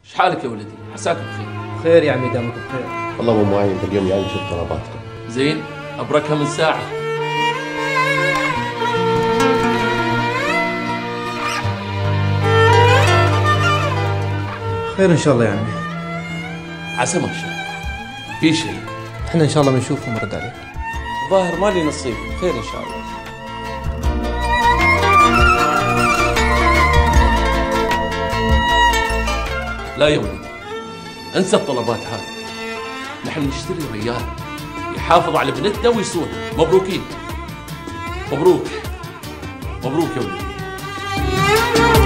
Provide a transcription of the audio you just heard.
ايش حالك يا ولدي؟ عساك بخير. خير يا عمي، دامك بخير. والله ابو معين اليوم يعني شفت طلباتكم. زين، ابركها من ساعة. خير ان شاء الله يا عمي. عسى ما شاء. في شيء؟ احنا ان شاء الله بنشوفه ونرد عليه. ظاهر مالي نصيب، خير ان شاء الله. لا يا ولدي، انسى الطلبات هذه. نحن نشتري رجال يحافظ على بنتنا ويصونها. مبروكين. مبروك. مبروك يا ولدي.